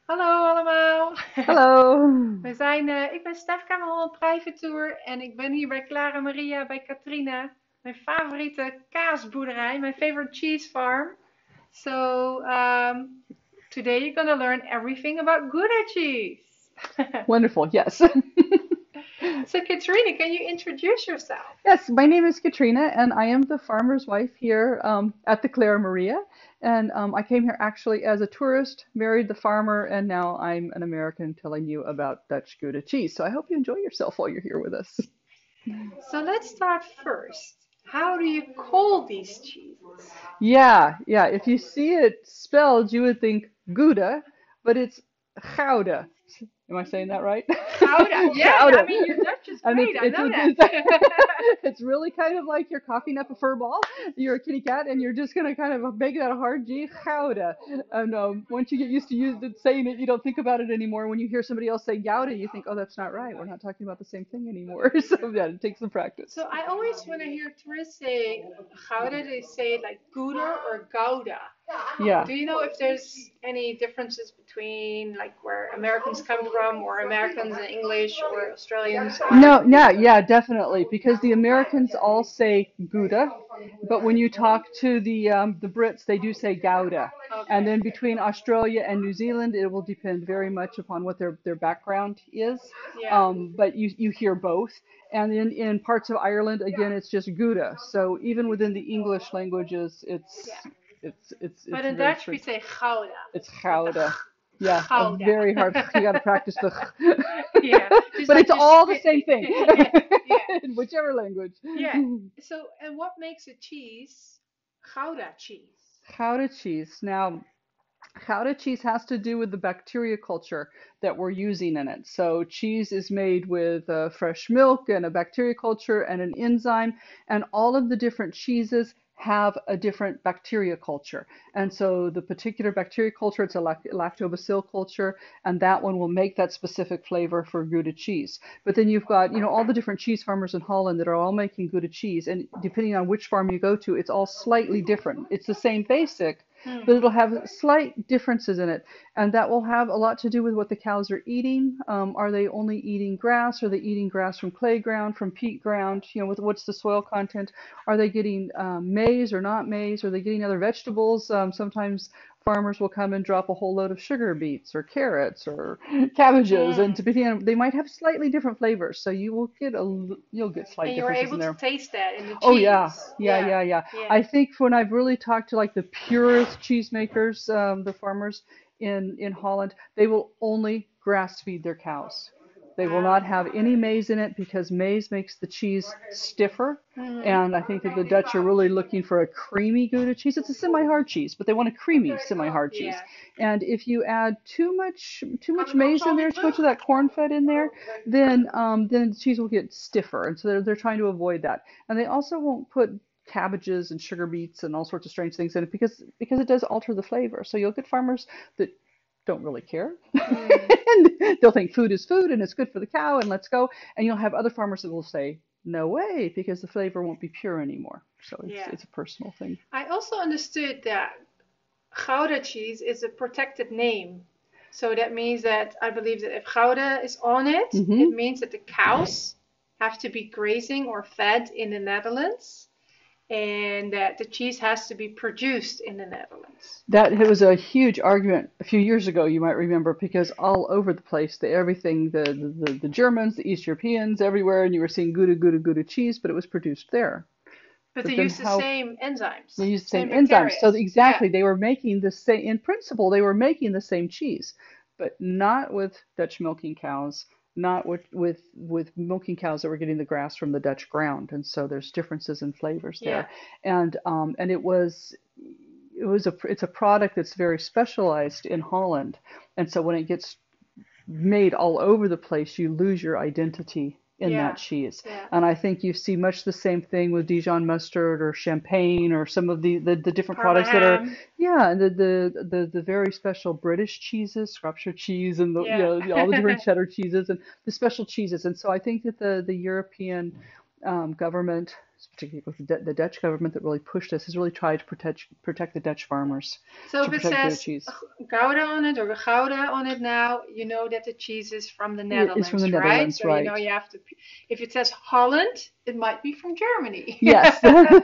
Hallo allemaal. Hallo. Ik ben Stef Cameron Private Tour en ik ben hier bij Clara Maria bij Katrina, mijn favoriete kaasboerderij, mijn favorite cheese farm. So today you're gonna learn everything about Gouda cheese. Wonderful. Yes. So Katrina, can you introduce yourself? Yes, my name is Katrina, and I am the farmer's wife here at the Clara Maria. And I came here actually as a tourist, married the farmer, and now I'm an American telling you about Dutch Gouda cheese. So I hope you enjoy yourself while you're here with us. So let's start first. How do you call these cheeses? Yeah. If you see it spelled, you would think Gouda, but it's Gouda. Am I saying that right? Gouda. Yeah, I Gouda. mean your Dutch is And great. I know it's that. it's really kind of like you're coughing up a fur ball. You're a kitty cat, and you're just gonna kind of make that a hard G. Gouda. And once you get used to saying it, you don't think about it anymore. When you hear somebody else say Gouda, you think, oh, that's not right. We're not talking about the same thing anymore. So yeah, it takes some practice. So I always, when I hear tourists say Gouda, they say it like Gouda or Gouda. Yeah. Do you know if there's any differences between like where Americans come from, or Americans and English, or Australians No, are? yeah, definitely. Because the Americans all say Gouda, but when you talk to the Brits, they do say Gouda. And Okay. then between Australia and New Zealand, it will depend very much upon what their background is. Yeah. But you hear both. And in parts of Ireland, again, it's just Gouda. So even within the English languages, Yeah. But it's in very Dutch we strict. say Gouda It's with the Gouda. Yeah, a Gouda. very hard. You got to practice the. Yeah, just But like it's you're all the same spitting. thing, Yeah, yeah, in whichever language. yeah. So, and what makes a cheese Gouda cheese? Gouda cheese. Now, Gouda cheese has to do with the bacteria culture that we're using in it. So cheese is made with fresh milk and a bacteria culture and an enzyme, and all of the different cheeses have a different bacteria culture. And so the particular bacteria culture, it's a lactobacillus culture, and that one will make that specific flavor for Gouda cheese. But then you've got, all the different cheese farmers in Holland that are all making Gouda cheese, and depending on which farm you go to, it's all slightly different. It's the same basic, but Hmm. it'll have slight differences in it. And that will have a lot to do with what the cows are eating. Are they only eating grass? Are they eating grass from clay ground, from peat ground? With what's the soil content? Are they getting maize or not maize? Are they getting other vegetables? Sometimes farmers will come and drop a whole load of sugar beets or carrots or cabbages, and Hmm. depending on, they might have slightly different flavors. So you'll get slight And you were differences in able to there. taste that in the Oh yeah, cheese. yeah, Yeah, yeah, yeah. yeah. I think when I've really talked to like the purest cheesemakers, the farmers in Holland, they will only grass feed their cows. They will not Ah. have any maize in it because maize makes the cheese stiffer. Hmm. And I think that the Dutch are really looking for a creamy Gouda cheese. It's a semi-hard cheese, but they want a creamy semi-hard cheese. Yeah. And if you add too much maize in there, too much of that corn fed in there, then the cheese will get stiffer. And so they're trying to avoid that. And they also won't put cabbages and sugar beets and all sorts of strange things in it because it does alter the flavor. So you'll get farmers that don't really care. Hmm. And they'll think food is food and it's good for the cow and let's go. And you'll have other farmers that will say, no way, because the flavor won't be pure anymore. So it's Yeah. it's a personal thing. I also understood that Gouda cheese is a protected name. So that means that I believe that if Gouda is on it, it Hmm. means that the cows have to be grazing or fed in the Netherlands, and that the cheese has to be produced in the Netherlands. That it was a huge argument a few years ago, you might remember, because all over the place, the Germans, the East Europeans, everywhere, and you were seeing Gouda, Gouda, Gouda cheese, but it was produced there. But they But then use the how same enzymes, they use the same same enzymes? bacteria. So Yeah. exactly, they were making the same, in principle, they were making the same cheese, but not with Dutch milking cows, not with milking cows that were getting the grass from the Dutch ground, and so there's differences in flavors Yeah. there, and it's a product that's very specialized in Holland, and so when it gets made all over the place, you lose your identity in that Yeah. cheese. Yeah. And I think you see much the same thing with Dijon mustard or champagne or some of the different Parma products that are, ham. yeah, and the very special British cheeses, Shropshire cheese, and Yeah. all the different cheddar cheeses and the special cheeses. And so I think that the European government particularly with the Dutch government that really pushed this, has really tried to protect the Dutch farmers, So to if it protect Gouda says cheese. Gouda on it or Gouda on it now, you know that the cheese is from the It's from the Netherlands, right? Netherlands, So you know right? you have to. If it says Holland, it might be from Germany. Yes,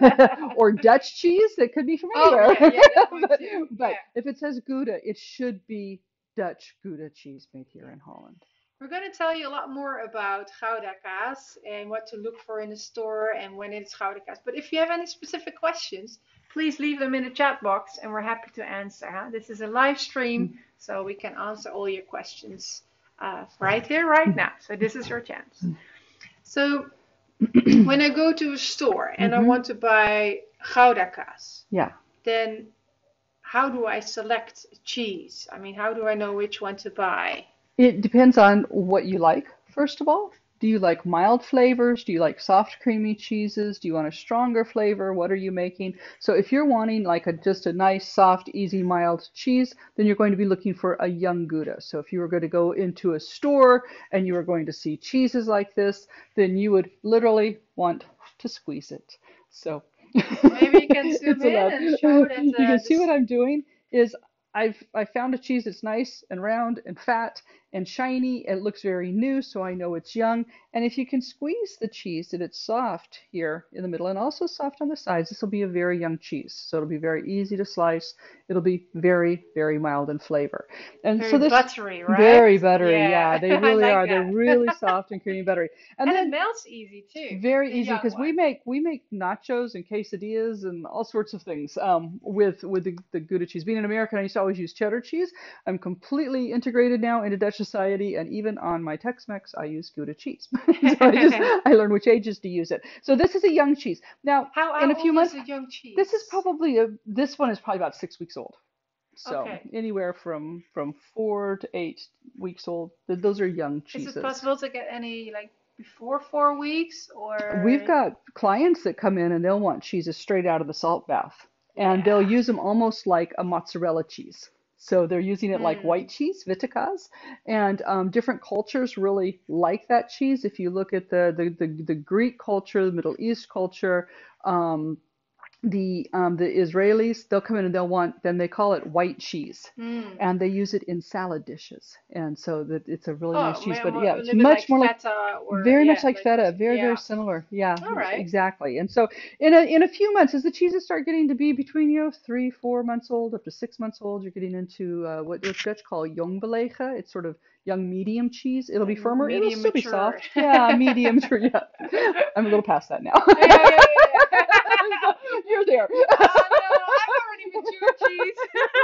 or Dutch cheese, it could be from Oh anywhere. yeah, yeah, that one but, too. but Yeah. if it says Gouda, it should be Dutch Gouda cheese made here Yeah. in Holland. We're going to tell you a lot more about Gouda kaas and what to look for in the store and when it's Gouda kaas. But if you have any specific questions, please leave them in the chat box and we're happy to answer. Huh? This is a live stream, so we can answer all your questions right here, right now. So this is your chance. So when I go to a store and I Hmm. want to buy Gouda kaas, Yeah. then how do I select cheese? I mean, how do I know which one to buy? It depends on what you like, first of all. Do you like mild flavors? Do you like soft, creamy cheeses? Do you want a stronger flavor? What are you making? So if you're wanting like just a nice, soft, easy, mild cheese, then you're going to be looking for a young Gouda. So if you were going to go into a store and you were going to see cheeses like this, then you would literally want to squeeze it. So Maybe you can zoom it's in allowed. and show that You can see what this. I'm doing is I found a cheese that's nice and round and fat and shiny. It looks very new, so I know it's young. And if you can squeeze the cheese that it's soft here in the middle and also soft on the sides, this will be a very young cheese. So it'll be very easy to slice. It'll be very, very mild in flavor. And so Very this buttery, right? very buttery, yeah, Yeah, they I really like are. They're that. really soft and creamy buttery. And And it then melts easy too, very the easy young because one. we make nachos and quesadillas and all sorts of things with the Gouda cheese. Being an American, I used to always use cheddar cheese. I'm completely integrated now into Dutch society, and even on my Tex-Mex, I use Gouda cheese. So I learned which ages to use it. So this is a young cheese. Now, in How a few old is months, the young this is cheese? probably this one is probably about 6 weeks old. So Okay. anywhere from 4 to 8 weeks old. Those are young Is it cheeses. possible to get any like before 4 weeks We've or got clients that come in and they'll want cheeses straight out of the salt bath, and they'll yeah. use them almost like a mozzarella cheese. So they're using it like white Hmm. cheese, Viticaz, and different cultures really like that cheese. If you look at the Greek culture, the Middle East culture, um, the Israelis, they'll come in and they'll want, then they call it white cheese, Hmm. and they use it in salad dishes, and so that it's a really nice Oh, cheese. But yeah, a it's little bit like much more like feta or very much yeah, like like feta, very, very yeah. similar. Yeah, All right. exactly. And so in a few months, as the cheeses start getting to be between 3, 4 months old, up to 6 months old, you're getting into what Dutch call jong It's sort of young medium cheese. It'll be firmer. It'll Medium still be mature. soft. Yeah, medium. Yeah, I'm a little past that now. Yeah, yeah, yeah, yeah. So you're there. Oh no, I'm already mature cheese.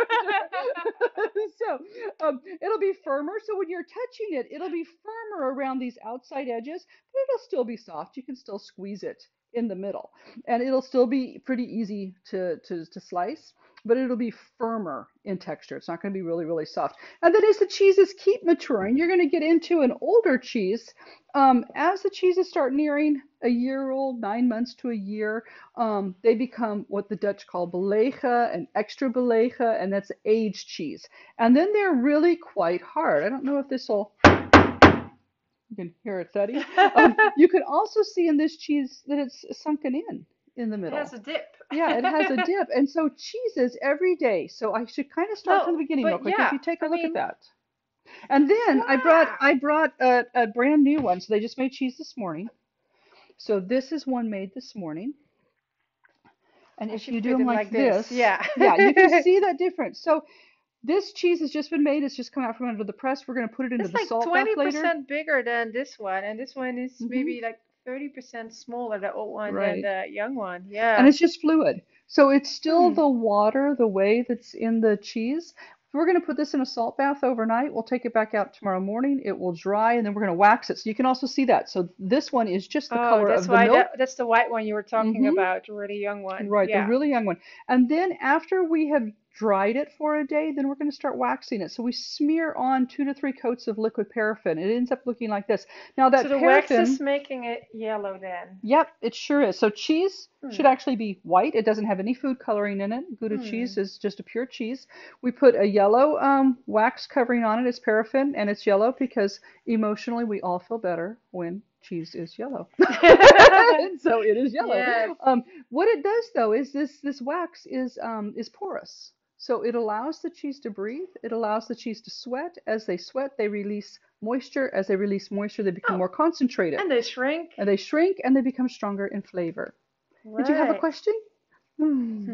So it'll be firmer. So when you're touching it, it'll be firmer around these outside edges, but it'll still be soft. You can still squeeze it in the middle, and it'll still be pretty easy to slice, but it'll be firmer in texture. It's not going to be really, really soft. And then as the cheeses keep maturing, you're going to get into an older cheese. As the cheeses start nearing a year old, 9 months to a year, they become what the Dutch call belega and extra belega, and that's aged cheese. And then they're really quite hard. I don't know if this will, you can hear it thudding. It You can also see in this cheese that it's sunken in the has middle. a dip. Yeah, it has a dip. And so cheeses every day. So I should kind of start from the No, beginning real but quick. If yeah, you take a I look at mean, that. And then I wow. brought a brand new one. So they just made cheese this morning. So this is one made this morning. And I if you should do put them it like like this. this, Yeah. yeah, you can see that difference. So this cheese has just been made. It's just come out from under the press. We're going to put it into It's the like salt bath later. 20% bigger than this one, and this one is Hmm. maybe like 30% smaller, the old one, than Right. the young one. And Yeah. it's just fluid. So it's still Hmm. the water, the whey that's in the cheese. We're going to put this in a salt bath overnight. We'll take it back out tomorrow morning. It will dry, and then we're going to wax it. So you can also see that. So this one is just the Oh, color that's of the why milk. that's the white one you were talking Hmm. about, the really young one. Right, the Yeah. really young one. And then after we have dried it for a day, then we're going to start waxing it. So we smear on 2 to 3 coats of liquid paraffin. It ends up looking like this. Now So that the wax is paraffin, making it yellow then. yep, it sure is. So cheese should Hmm. actually be white. It doesn't have any food coloring in it. Gouda cheese Hmm. is just a pure cheese. We put a yellow wax covering on it. It's paraffin, and it's yellow because emotionally we all feel better when cheese is yellow. And so it is yellow. Yes. What it does though is this wax is porous. So it allows the cheese to breathe. It allows the cheese to sweat. As they sweat, they release moisture. As they release moisture, they become Oh, more concentrated. and they shrink. And they shrink and they become stronger in flavor. Did you have a Right. question? Hmm.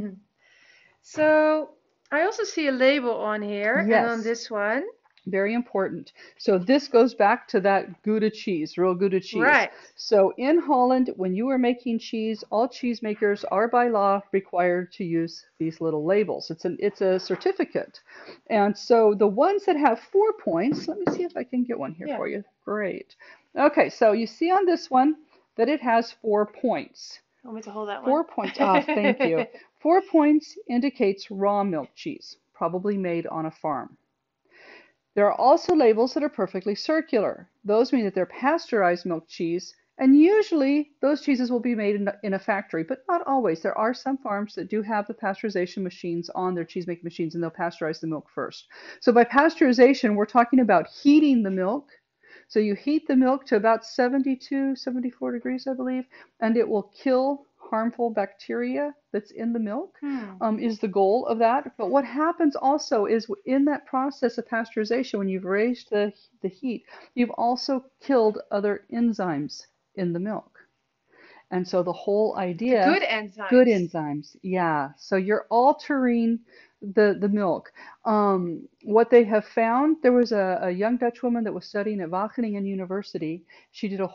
So I also see a label on here, and on Yes. this one. Very important. So this goes back to that Gouda cheese, real Gouda cheese. Right. So in Holland, when you are making cheese, all cheesemakers are by law required to use these little labels. It's a certificate. And so the ones that have 4 points, let me see if I can get one here Yeah. for you. Great. Okay, so you see on this one that it has 4 points. Want me to hold that 4 points. Ah, thank you. 4 points indicates raw milk cheese, probably made on a farm. There are also labels that are perfectly circular. Those mean that they're pasteurized milk cheese, and usually those cheeses will be made in a factory, but not always. There are some farms that do have the pasteurization machines on their cheese making machines, and they'll pasteurize the milk first. So by pasteurization, we're talking about heating the milk. So you heat the milk to about 72, 74 degrees, I believe, and it will kill harmful bacteria that's in the milk, is the goal of that. But what happens also is in that process of pasteurization, when you've raised the heat, you've also killed other enzymes in the milk. And so the whole The idea, good good enzymes. enzymes, yeah. So you're altering the milk. What they have found, there was a young Dutch woman that was studying at Wageningen University. She did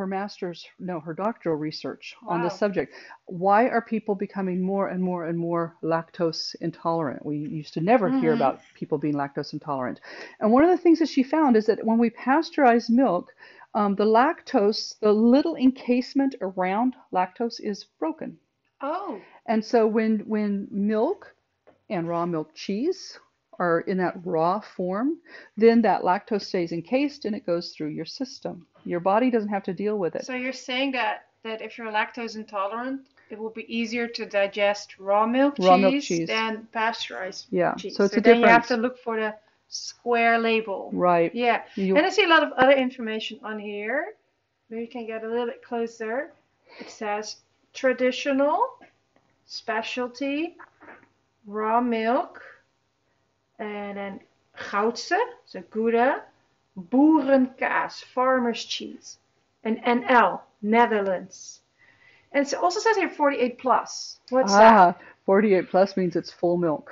her doctoral research on this Wow. subject. Why are people becoming more and more and more lactose intolerant? We used to never hear Mm-hmm. about people being lactose intolerant. And one of the things that she found is that when we pasteurize milk, the lactose, the little encasement around lactose is broken. Oh, And so when milk and raw milk cheese are in that raw form, then that lactose stays encased and it goes through your system. Your body doesn't have to deal with it. so you're saying that if you're lactose intolerant, it will be easier to digest raw milk Raw milk cheese cheese. than pasteurized Yeah. cheese. So it's So a then you have to difference. look for the square label. Right. Yeah. You And I see a lot of other information on here. Maybe you can get a little bit closer. It says traditional, specialty, raw milk, and then Goudse, so Gouda, boerenkaas, farmer's cheese, and NL, Netherlands. And it also says here 48 plus. What's that? 48 plus means it's full milk.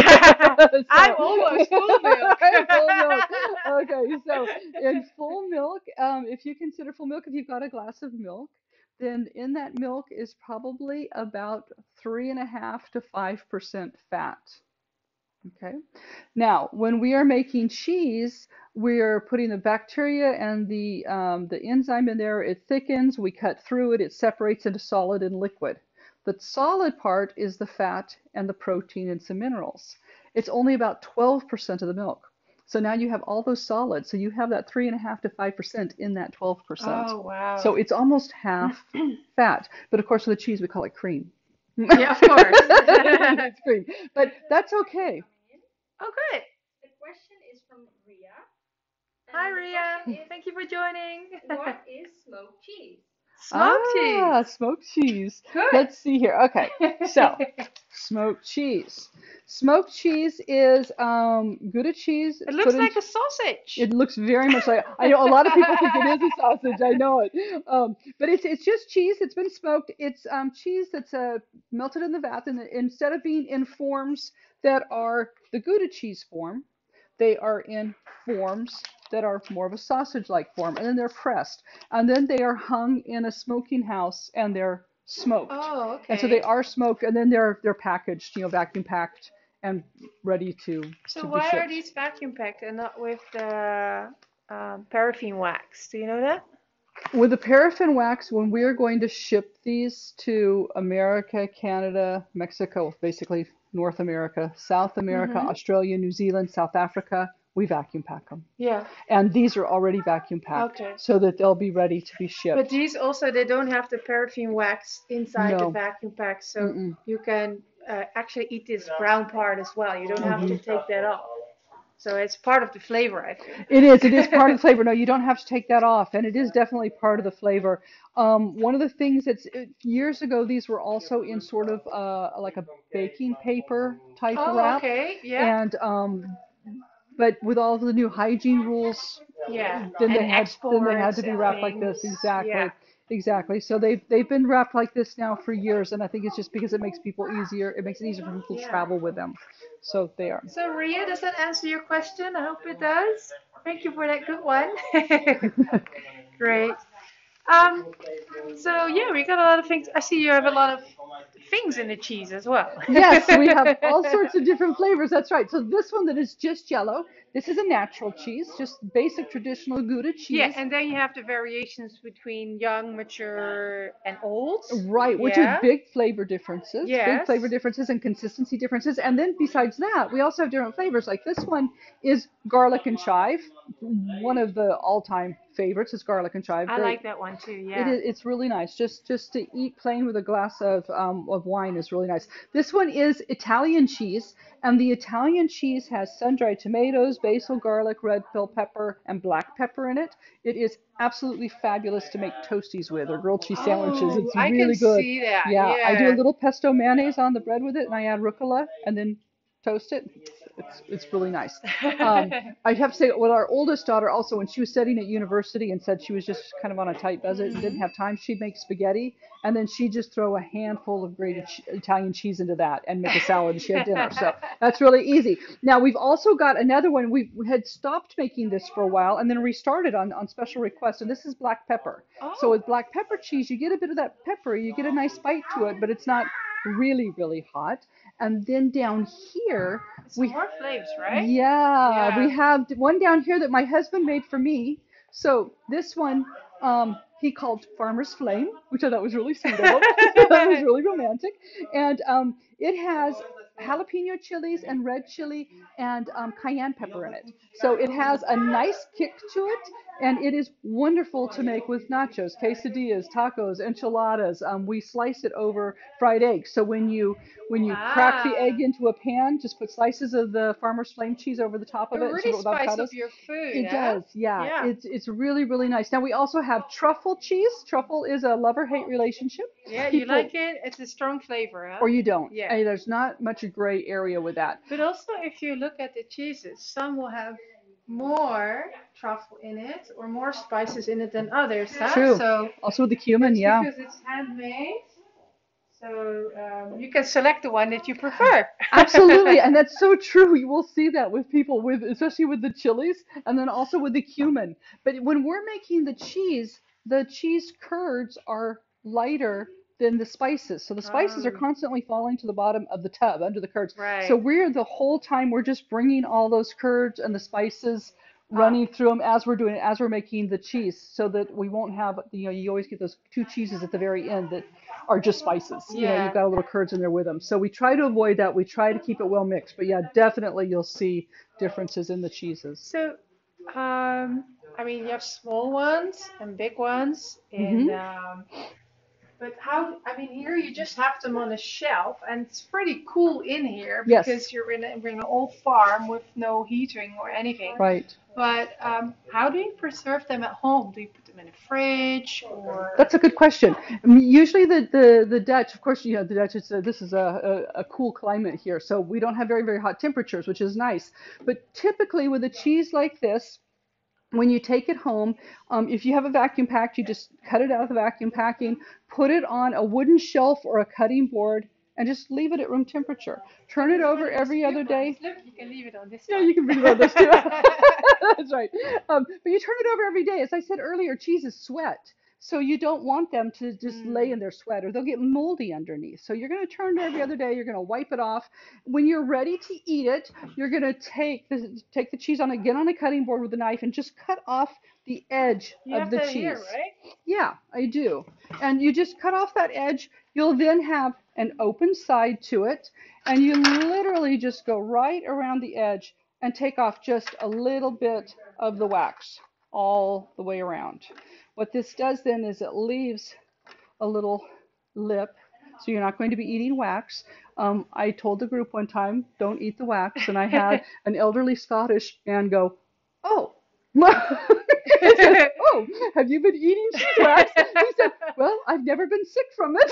I'm So, almost full milk. full milk. Okay, so in full milk, if you consider full milk, if you've got a glass of milk, then in that milk is probably about 3.5 to 5% fat. Okay. Now, when we are making cheese, we are putting the bacteria and the enzyme in there. It thickens, we cut through it, it separates into solid and liquid. The solid part is the fat and the protein and some minerals. It's only about 12% of the milk. So now you have all those solids. So you have that 3.5 to 5% in that 12%. Oh, wow. So it's almost half fat. But of course, with the cheese, we call it cream. Yeah, of course. It's cream. But that's okay. Oh, good. The question is from Ria. Hi, And the Ria. question is, Thank you for joining. what is smoked cheese? Smoked Ah, cheese. smoked cheese. Good. Let's see here. Okay, so smoked cheese. Smoked cheese is Gouda cheese. It It's looks put in. like a sausage. It looks very much like. I know a lot of people think it is a sausage. I know it, but it's just cheese that's been smoked. It's cheese that's melted in the vat, and instead of being in forms that are the Gouda cheese form, they are in forms that are more of a sausage-like form, and then they're pressed, and then they are hung in a smoking house, and they're smoked. Oh, And so they okay. are smoked, and then they're packaged, vacuum packed and ready to So be why are shipped. these vacuum packed and not with the paraffin wax? Do you know that? With the paraffin wax, when we are going to ship these to America, Canada, Mexico, basically North America, South America, Mm-hmm. Australia, New Zealand, South Africa, we vacuum pack them. Yeah. And these are already vacuum packed Okay. so that they'll be ready to be But shipped. these also, they don't have the paraffin wax inside the No. vacuum pack, so Mm-mm. you can actually eat this brown part as well. You don't have to take that off. So it's part of the flavor, I think. It is part of the flavor. No, you don't have to take that off, and it is definitely part of the flavor. One of the things years ago, these were also in sort of like a baking paper type Oh, wrap, okay. Yeah. and but with all of the new hygiene rules, Yeah. then And they had exports to be and wrapped like this. things. Yeah. Exactly. Exactly. So they've been wrapped like this now for years, and I think it's just because it makes people easier. It makes it easier for people to Yeah. travel with them. So they are. So, Ria, does that answer your question? I hope it does. Thank you for that good one. Great. Um, so yeah, we got a lot of things. I see you have a lot of things in the cheese as well. Yes, we have all sorts of different flavors. That's right. So this one that is just yellow, this is a natural cheese, just basic traditional Gouda Yeah, cheese. and then you have the variations between young, mature, and old. Right, which is Yeah. big flavor Yes. differences and consistency differences. And then besides that, we also have different flavors. Like this one is garlic and chive. One of the all-time favorites is garlic and chive. I Very, like that one too. it Yeah. is, it's really nice. Just to eat plain with a glass of wine is really nice. This one is Italian cheese, and the Italian cheese has sun-dried tomatoes, basil, garlic, red bell pepper, and black pepper in it. It is absolutely fabulous to make toasties with or grilled cheese sandwiches. Oh, It's I can really good. see that. Yeah, I do a Yeah. little pesto mayonnaise on the bread with it, and I add rucola, and then toast it. It's really nice. I have to say, well, our oldest daughter also, when she was studying at university and said she was just kind of on a tight budget and didn't Mhm. have time, she'd make spaghetti, and then she'd just throw a handful of grated Italian cheese into that and make a salad, and she had dinner. So that's really easy. Now we've also got another one. We had stopped making this for a while and then restarted on special request, and this is black pepper. So Oh, with black pepper cheese, you get a bit of that pepper, you get a nice bite to it, but it's not really, really hot. And then down here, some we more flavors, right? yeah, we Yeah. have one down here that my husband made for me. So this one, he called Farmer's Flame, which I thought was really sweet of him. That was really romantic. And it has jalapeno chilies and red chili and cayenne pepper in it. So it has a nice kick to it, and it is wonderful to make with nachos, quesadillas, tacos, enchiladas. We slice it over fried eggs. So when you crack the egg Ah, into a pan, just put slices of the Farmer's Flame cheese over the top it of it and really serve it with spice up avocados. your food, It huh? does, yeah. Yeah. It's really, really nice. Now we also have truffle cheese. Truffle is a love-or-hate relationship. Yeah, you People, like it? It's a strong flavor, huh? or you don't. Yeah. There's not much gray area with that. But also, if you look at the cheeses, some will have more truffle in it or more spices in it than others, huh? True. So Also with the cumin, it's yeah. because it's handmade. So you can select the one that you prefer. Absolutely, and that's so true. You will see that with people with, especially with the chilies, and then also with the cumin. But when we're making the cheese curds are lighter than the spices. So the spices are Oh, constantly falling to the bottom of the tub under the curds. So right. we're the whole time we're just bringing all those curds and the spices Up. running through them as we're doing it, as we're making the cheese, so that we won't have, you always get those two cheeses at the very end that are just spices. You've Yeah. got a little curds in there with them. So we try to avoid that. We try to keep it well mixed. But yeah, definitely you'll see differences in the cheeses. So, I mean, you have small ones and big ones, and Hmm. but how? I mean, here you just have them on a shelf, and it's pretty cool in here Yes, because we're in an old farm with no heating or anything. right. But how do you preserve them at home? Do you put them in a fridge or? That's a good question. I mean, usually the Dutch, of course, the Dutch, this is a cool climate here, so we don't have very, very hot temperatures, which is nice. But typically with a cheese like this, when you take it home, if you have a vacuum pack, you just cut it out of the vacuum packing, put it on a wooden shelf or a cutting board, and just leave it at room temperature. So Turn it this over one is every other cute ones. day. Look, you can leave it on this Yeah, one. you can read about this too. That's right. But you turn it over every day. As I said earlier, cheeses sweat. So you don't want them to just lay Mm. in their sweat or they'll get moldy underneath. So you're going to turn it every other day. You're going to wipe it off. When you're ready to eat it, you're going to take the cheese on again on a cutting board with a knife and just cut off the edge You of have the that here, cheese. right? Yeah, I do. And you just cut off that edge. You'll then have an open side to it. And you literally just go right around the edge and take off just a little bit of the wax all the way around. What this does then is it leaves a little lip, so you're not going to be eating wax. I told the group one time, don't eat the wax, and I had an elderly Scottish man go, "Oh." I said, "Oh, have you been eating cheese wax?" He said, "Well, I've never been sick from it."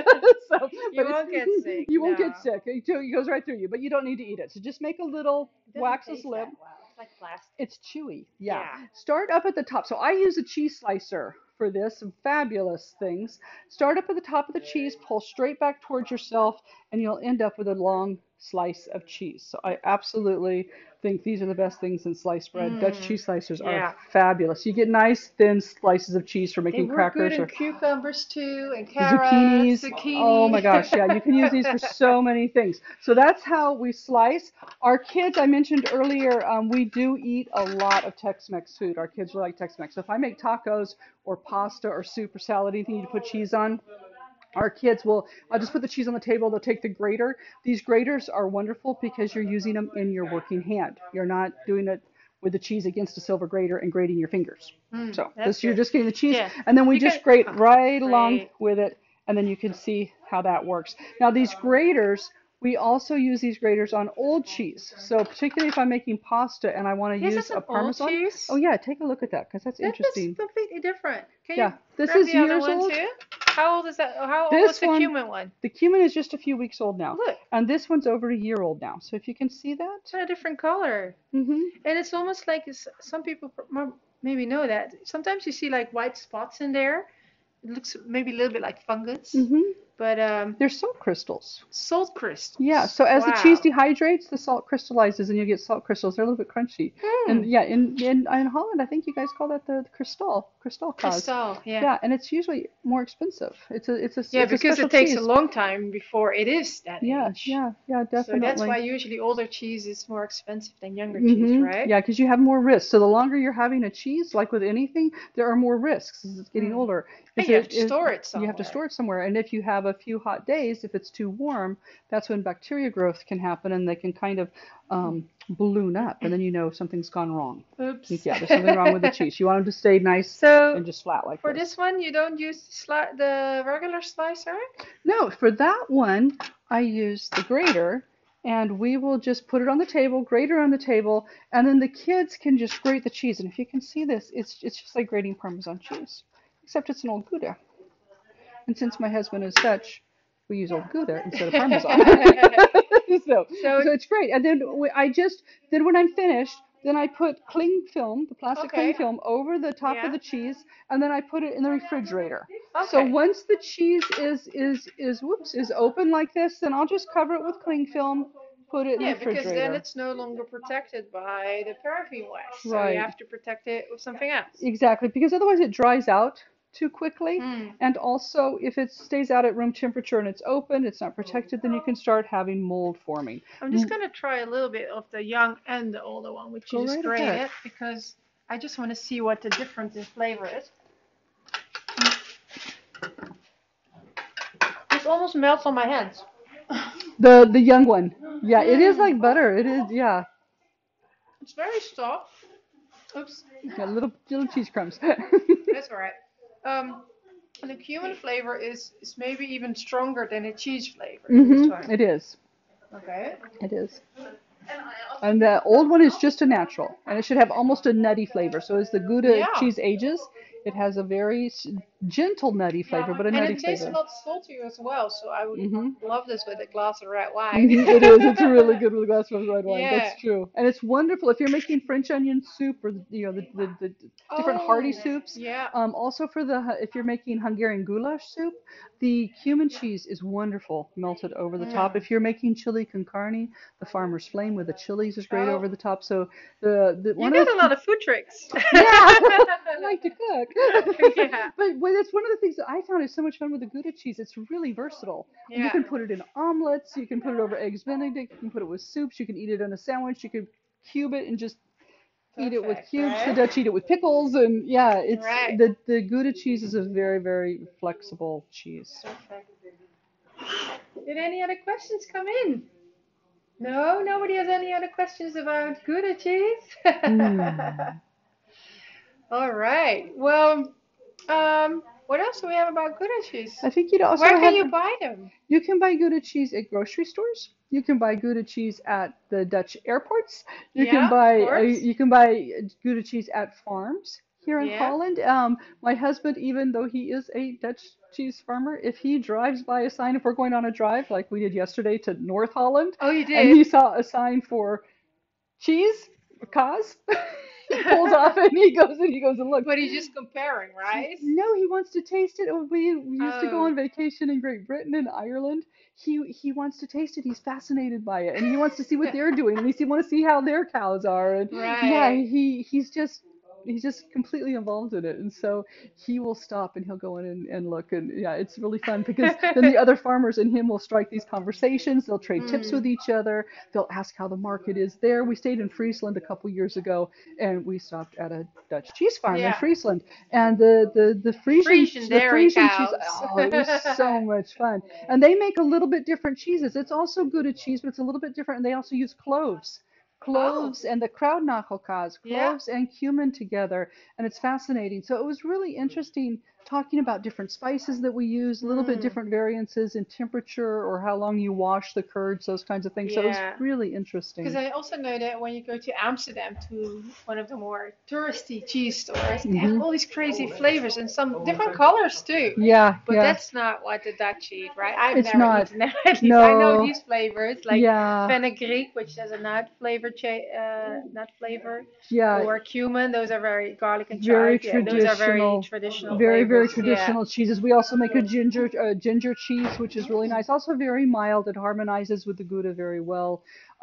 So, You but won't get sick. you won't No. get sick. He goes right through you, but you don't need to eat it. So just make a little It doesn't wax a taste slip. that well. It's like plastic. It's chewy. Yeah. Yeah. Start up at the top. So I use a cheese slicer for this. Some fabulous things. Start up at the top of the cheese, pull straight back towards yourself, and you'll end up with a long slice of cheese. So I absolutely think these are the best things in sliced bread. Dutch cheese slicers Yeah. are fabulous. You get nice thin slices of cheese for They making work good crackers in or cucumbers too, and zucchinis. carrots, zucchini. Oh my gosh, yeah, you can use these for so many things. So that's how we slice. Our kids, I mentioned earlier, we do eat a lot of Tex-Mex food. Our kids really like Tex-Mex. So if I make tacos or pasta or soup or salad, anything you put cheese on, our kids will, I'll just put the cheese on the table, they'll take the grater. These graters are wonderful because you're using them in your working hand. You're not doing it with the cheese against a silver grater and grating your fingers. So That's this, you're good. just getting the cheese, Yeah. and then we You just can- grate right along Great. with it, and then you can see how that works. Now these graters, we also use these graters on old cheese. So particularly if I'm making pasta and I want to This use is a an old Parmesan. cheese. Oh yeah, take a look at that because that's That interesting. is completely different. Can Yeah, you this grab is the other years one old. too? How old is that? How old This was the one- cumin one? The cumin is just a few weeks old now, Look, and this one's over a year old now. So if you can see that. it's a different color. Hmm. And it's almost like some people maybe know that. Sometimes you see like white spots in there. It looks maybe a little bit like fungus, Hmm. but They're salt crystals. salt crystals. Yeah, so as the cheese Wow. dehydrates, the salt crystallizes and you get salt crystals. They're a little bit crunchy. And yeah, in Holland, I think you guys call that the kristal cause. Crystal, yeah. Yeah, and it's usually more expensive. It's a Yeah, it's a because special it takes cheese. a long time before it is that Yeah, age. yeah, So definitely. that's why usually older cheese is more expensive than younger cheese, right? Yeah, because you have more risks. So the longer you're having a cheese, like with anything, there are more risks as it's getting older. And Is you have to it- store it You have somewhere. to store it somewhere. And if you have a few hot days, if it's too warm, that's when bacteria growth can happen and they can kind of balloon up. And then you know something's gone wrong. Oops. Yeah, there's something wrong with the cheese. You want them to stay nice So and just flat like for this. this one, you don't use the regular slicer? No, for that one, I use the grater. And we will just put it on the table, grater on the table, and then the kids can just grate the cheese. And if you can see this, it's just like grating Parmesan cheese, except it's an old Gouda. And since my husband is Dutch, we use old Gouda instead of Parmesan. So it's great. And then then when I'm finished, then I put cling film, the plastic Okay. cling film, over the top Yeah. of the cheese, and then I put it in the refrigerator. So Okay. once the cheese is open like this, then I'll just cover it with cling film, put it in Yeah, the because refrigerator. then it's no longer protected by the paraffin wax. So Right. you have to protect it with something else. Exactly, because otherwise it dries out too quickly. Mm. And also, if it stays out at room temperature and it's open, it's not protected, then you can start having mold forming. I'm just gonna try a little bit of the young and the older one, which you Go just right grated, ahead. because I just want to see what the difference in flavor is. It almost melts on my hands. The young one. Yeah, it is like butter. It is, yeah. It's very soft. Oops, Yeah, little cheese crumbs. that's all right. And the cumin flavor is maybe even stronger than the cheese flavor this time. It is. Okay. It is. And the old one is just a natural, and it should have almost a nutty flavor. So as the Gouda Yeah. cheese ages, it has a very gentle nutty flavor, but a And nutty it tastes flavor. a lot saltier as well, so I would Mhm. love this with a glass of red wine. It is. It's really good with a glass of red wine. Yeah. That's true. And it's wonderful if you're making French onion soup or the different hearty soups. Yeah. Also if you're making Hungarian goulash soup, the cumin cheese is wonderful melted over the top. If you're making chili con carne, the Farmer's Flame with the chilies is great Oh. over the top. So the You one got of a lot of food tricks. I like to cook. Yeah. But that's one of the things that I found is so much fun with the Gouda cheese. It's really versatile. And you Yeah. can put it in omelets. You can put it over eggs Benedict. You can put it with soups. You can eat it in a sandwich. You could cube it and just eat it with Perfect, cubes. right? The Dutch eat it with pickles. And yeah, it's Right. the Gouda cheese is a very, very flexible cheese. Perfect. Did any other questions come in? No, nobody has any other questions about Gouda cheese? All right. Well, What else do we have about Gouda cheese? I think you'd also Where can have, you buy them? you can buy Gouda cheese at grocery stores. You can buy Gouda cheese at the Dutch airports. Yeah, of course. You can buy Gouda cheese at farms here in Yeah. Holland. My husband, even though he is a Dutch cheese farmer, if he drives by a sign, if we're going on a drive like we did yesterday to North Holland, Oh, you and did? he saw a sign for cheese, kaas, he pulls off and he goes and looks. But he's just comparing, right? No, he wants to taste it. We used to go Oh. on vacation in Great Britain and Ireland. He wants to taste it. He's fascinated by it, and he wants to see what they're doing, and he wants to see how their cows are. And yeah, Right. he's just completely involved in it, and so he will stop and he'll go in and look, and yeah, it's really fun because then the other farmers and him will strike these conversations. They'll trade tips with Mm. each other. They'll ask how the market is there. We stayed in Friesland a couple years ago, and we stopped at a Dutch cheese farm in Yeah. Friesland, and Frisian the dairy Frisian cheese. cows. Oh, it was so much fun. And they make a little bit different cheeses. It's also Gouda cheese, but it's a little bit different. And they also use cloves. Oh, Cloves and the Kruidnagelkaas, yeah. cloves and cumin together, and it's fascinating. So it was really interesting talking about different spices that we use, a little bit Mm. different variances in temperature or how long you wash the curds, those kinds of things. So it was Yeah. really Because interesting. I also know that when you go to Amsterdam to one of the more touristy cheese stores, they have Hmm. all these crazy flavors and some different colors too. Yeah, But yeah. that's not what the Dutch eat, right? I've It's never not. eaten that. At least I know No. these flavors, like Yeah. fenugreek, which has a nut flavor, Yeah. or cumin. Those are very garlic and Very chive. Yeah, those are very traditional, traditional very flavors. Yeah. traditional cheeses. We also make a ginger cheese, which is really nice. Also very mild. It harmonizes with the Gouda very well.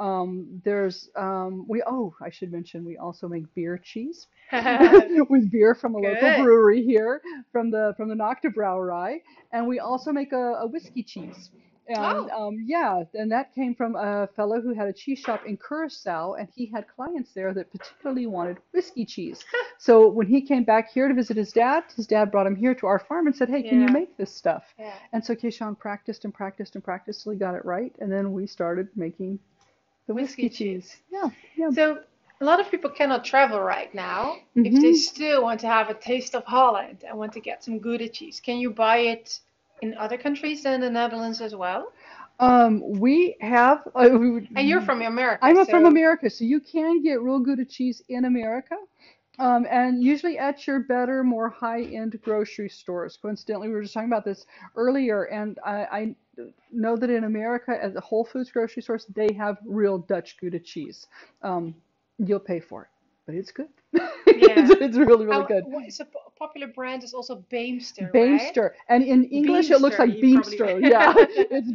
I should mention we also make beer cheese with beer from a local Good. brewery here from the Nocte Brouwerij, and we also make a whiskey cheese. And Oh. yeah, and that came from a fellow who had a cheese shop in Curacao, and he had clients there that particularly wanted whiskey cheese. So when he came back here to visit his dad brought him here to our farm and said, "Hey, can you Yeah. make this stuff?" Yeah. And so Keishon practiced and practiced and practiced till he got it right, and then we started making the Whiskey whiskey cheese. cheese. Yeah, yeah. So a lot of people cannot travel right now. If they Hmm. still want to have a taste of Holland and want to get some Gouda cheese, can you buy it in other countries than the Netherlands as well? We have. And you're from America, I'm from so America, so you can get real Gouda cheese in America. And usually at your better, more high-end grocery stores. Coincidentally, we were just talking about this earlier, and I know that in America, at the Whole Foods grocery stores, they have real Dutch Gouda cheese. Um, you'll pay for it, but it's good. yeah. It's really, really good. What is a popular brand is also Beemster, right? Beemster, and in English it looks Beemster, like you probably. Beemster. Yeah, it's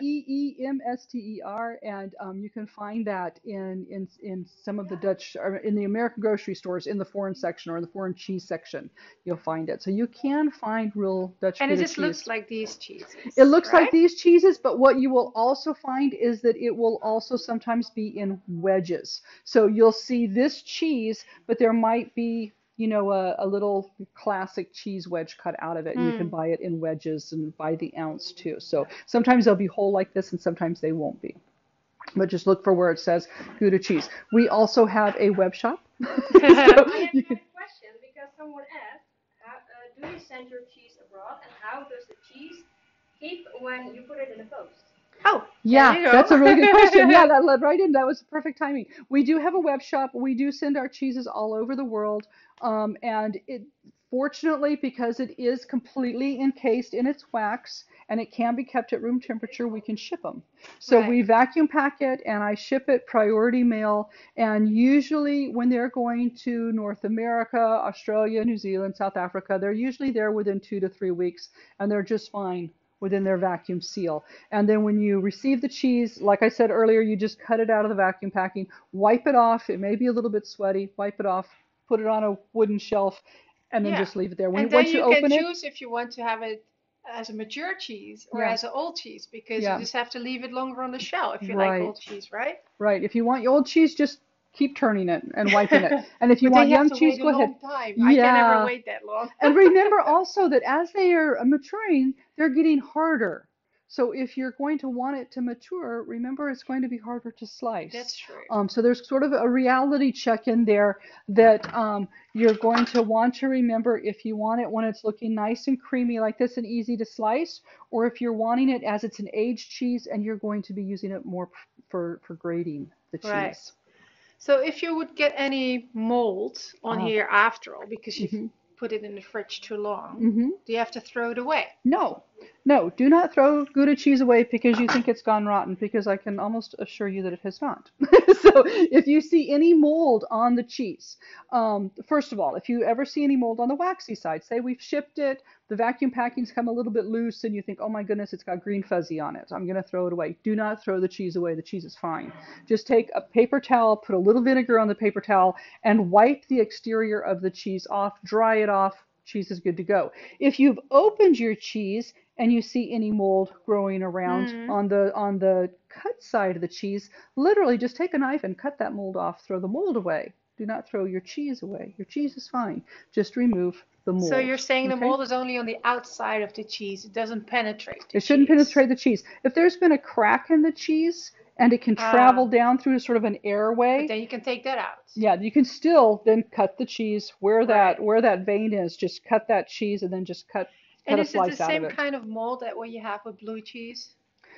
Beemster, and you can find that in some of the Dutch or in the American grocery stores in the foreign section or in the foreign cheese section. You'll find it, so you can find real Dutch And it Gouda just looks cheese. like these It cheeses, looks like right? these cheeses, but what you will also find is that it will also sometimes be in wedges. So you'll see this cheese, but there might be, a little classic cheese wedge cut out of it, and you can Hmm. buy it in wedges and by the ounce too. So sometimes they'll be whole like this, and sometimes they won't be. But just look for where it says Gouda cheese. We also have a web shop. So I you actually can have a question because someone asked, do you send your cheese abroad and how does the cheese keep when you put it in the post? Oh, there Yeah, you that's a really good question. Yeah, go. that led right in. That was perfect timing. We do have a web shop. We do send our cheeses all over the world. And it, fortunately, because it is completely encased in its wax and it can be kept at room temperature, we can ship them. So Right. we vacuum pack it and I ship it priority mail. And usually when they're going to North America, Australia, New Zealand, South Africa, they're usually there within 2 to 3 weeks and they're just fine within their vacuum seal. And then when you receive the cheese, like I said earlier, you just cut it out of the vacuum packing, wipe it off. It may be a little bit sweaty. Wipe it off, put it on a wooden shelf, and then Yeah. just leave it there. And then Once you you can open it, choose if you want to have it as a mature cheese or yeah, as an old cheese because you yeah, just have to leave it longer on the shelf if you like right, old cheese, right? right. If you want your old cheese, just keep turning it and wiping it. And if you But then want you have young to cheese, wait a go ahead. long time. I can never Yeah. wait that long. And remember also that as they are maturing, they're getting harder. So if you're going to want it to mature, remember it's going to be harder to That's slice. true. So there's sort of a reality check in there that you're going to want to remember if you want it when it's looking nice and creamy like this and easy to slice, or if you're wanting it as it's an aged cheese and you're going to be using it more for grating the Right. cheese. So if you would get any mold on Uh, here after all because you've mhm, put it in the fridge too long, mhm. do you have to throw it away? No, no, do not throw Gouda cheese away because you think it's gone rotten, because I can almost assure you that it has not. So if you see any mold on the cheese, first of all, if you ever see any mold on the waxy side, say we've shipped it, the vacuum packing's come a little bit loose, and you think, oh my goodness, it's got green fuzzy on it. I'm going to throw it away. Do not throw the cheese away. The cheese is fine. Just take a paper towel, put a little vinegar on the paper towel, and wipe the exterior of the cheese off, dry it off. Cheese is good to go. If you've opened your cheese and you see any mold growing around Hmm. on the cut side of the cheese, literally just take a knife and cut that mold off. Throw the mold away. Do not throw your cheese away. Your cheese is fine. Just remove the So you're mold. saying the Okay? mold is only on the outside of the cheese. It doesn't penetrate the It shouldn't cheese. penetrate the cheese. If there's been a crack in the cheese and it can travel Ah, down through sort of an but airway, then you can take that out. yeah, you can still then cut the cheese Right. where that vein is. Just cut that cheese and then just cut And a is it the slice out of same it. kind of mold that what you have with blue cheese?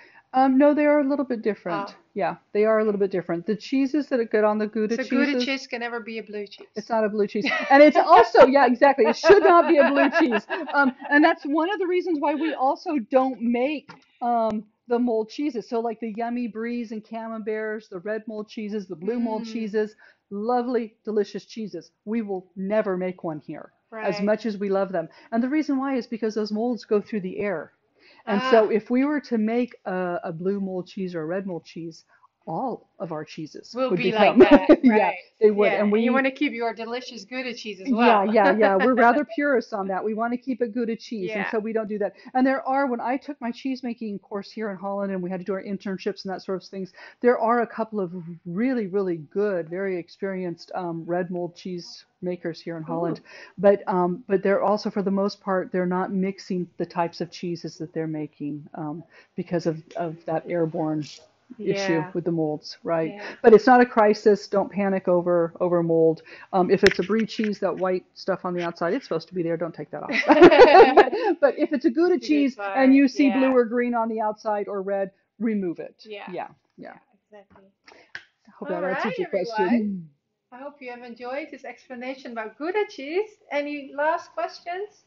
No, they are a little bit different. Ah, Yeah, they are a okay. little bit different. The cheeses that get on the Gouda So Gouda cheeses, cheese can never be a blue it's cheese. not a blue cheese. And it's also, yeah, exactly. It should not be a blue cheese. And that's one of the reasons why we also don't make the mold cheeses. So like the Yummy Breeze and Camemberts, the red mold cheeses, the blue mold Mm, cheeses, lovely, delicious cheeses. We will never make one here, as right. much as we love them. And the reason why is because those molds go through the air. And so Ah, if we were to make a blue mold cheese or a red mold cheese, all of our cheeses will would be like become, that, yeah, right? they would. Yeah, And and you want we, to keep your delicious Gouda cheese as yeah, well. yeah, yeah. We're rather purists on that. We want to keep it Gouda cheese, and Yeah. so we don't do that. And there are, when I took my cheese making course here in Holland, and we had to do our internships and that sort of things, there are a couple of really, really good, very experienced red mold cheese makers here in Holland. Ooh, But they're also, for the most part, they're not mixing the types of cheeses that they're making because of that airborne issue yeah, with the molds, right? yeah. But it's not a crisis. Don't panic over mold. If it's a brie cheese, that white stuff on the outside, it's supposed to be there. Don't take that off. But if it's a Gouda It's a good cheese and one. you see blue Yeah, or green on the outside or red, remove it. yeah, Yeah, yeah. yeah, exactly. I hope All that right, answers your everyone. question. I hope you have enjoyed this explanation about Gouda cheese. Any last questions?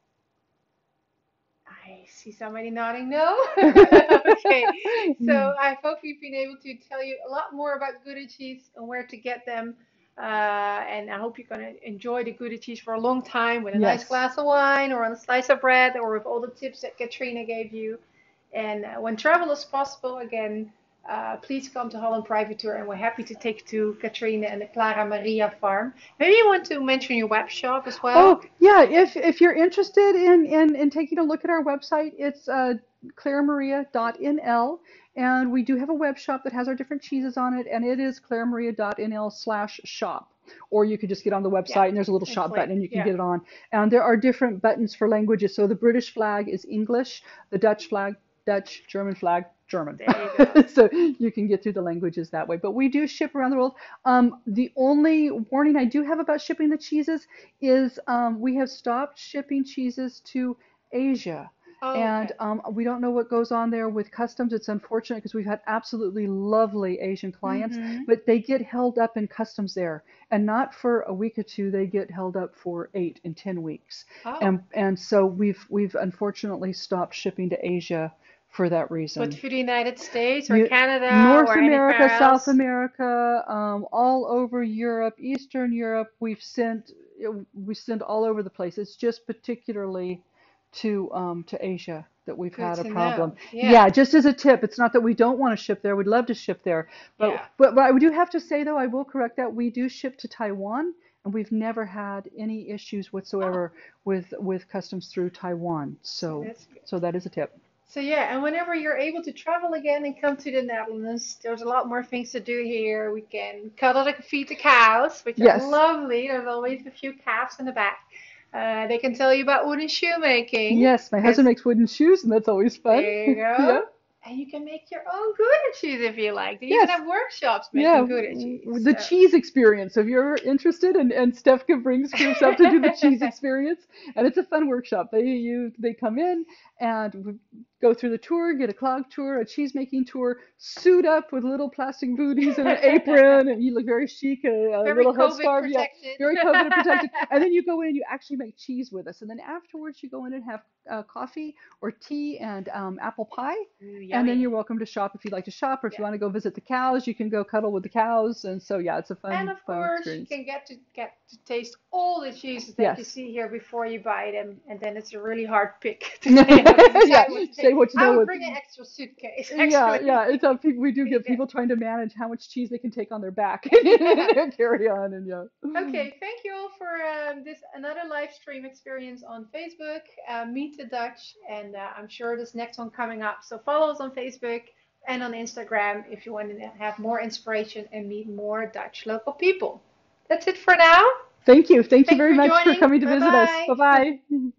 I see somebody nodding no. Okay, so I hope we've been able to tell you a lot more about Gouda cheese and where to get them. And I hope you're going to enjoy the Gouda cheese for a long time with a nice Yes. glass of wine or on a slice of bread or with all the tips that Katrina gave you. And when travel is possible, again, please come to Holland Private Tour and we're happy to take you to Katrina and the Clara Maria farm. Maybe you want to mention your web shop as Oh, well? yeah, if you're interested in taking a look at our website, it's claremaria.nl, and we do have a web shop that has our different cheeses on it, and it is claremaria.nl/shop. Or you could just get on the Yeah, website and there's a little and shop button click. and you can Yeah. get it on. And there are different buttons for languages. So the British flag is English, the Dutch flag, Dutch, German flag, German. There you go. So you can get through the languages that way. But we do ship around the world. The only warning I do have about shipping the cheeses is we have stopped shipping cheeses to Asia. Oh, And okay. we don't know what goes on there with customs. It's unfortunate because we've had absolutely lovely Asian clients, Mm-hmm. but they get held up in customs there. And not for a week or two, they get held up for 8 and 10 weeks. Oh, And so we've unfortunately stopped shipping to Asia for that but reason. for the United States or You, Canada North or America, anywhere South else? America, all over Europe, Eastern Europe, we send all over the place. It's just particularly to Asia that we've Good had a to problem. know. Yeah, Yeah, just as a tip, it's not that we don't want to ship there. We'd love to ship there, but yeah. but I do have to say though, I will correct that we do ship to Taiwan, and we've never had any issues Oh, whatsoever with customs through Taiwan. so So that's good. so that is a tip. So yeah, and whenever you're able to travel again and come to the Netherlands, there's a lot more things to do here. We can cuddle the feed the cows, which are Yes. lovely. There's always a few calves in the back. They can tell you about wooden shoemaking Yes, my husband because makes wooden shoes, and that's always fun. there you Yeah. go. And you can make your own Gouda cheese if you like. They even Yes. have workshops Yeah, making Gouda cheese. the So. cheese experience. If you're interested, and Stefka brings groups up to do the cheese experience, and it's a fun workshop. They come in and go through the tour, get a clog tour, a cheese making tour, suit up with little plastic booties and an apron, and you look very chic, a Very little COVID headscarf, yeah, protected. very COVID protected. And then you go in and you actually make cheese with us, and then afterwards you go in and have coffee or tea and apple pie. Ooh, And then you're yummy. welcome to shop if you'd like to shop, or if Yeah. you want to go visit the cows, you can go cuddle with the cows. And so, yeah, it's a And fun, of fun course, you experience. can get to taste all the cheeses that you Yes. see here before you buy them, and then it's a really hard pick to say how to Yeah, decide what to say take. what you I know. would What, bring an extra suitcase, yeah, actually. yeah. It's people. We do Need get that. people trying to manage how much cheese they can take on their back and carry on. And yeah. Okay, thank you all for this another live stream experience on Facebook. Meet the Dutch, and I'm sure this next one coming up. So follow us on Facebook and on Instagram if you want to have more inspiration and meet more Dutch local people. That's it for now. Thank you. Thank you Thanks very for much for joining. coming to Bye visit us. Bye bye. bye.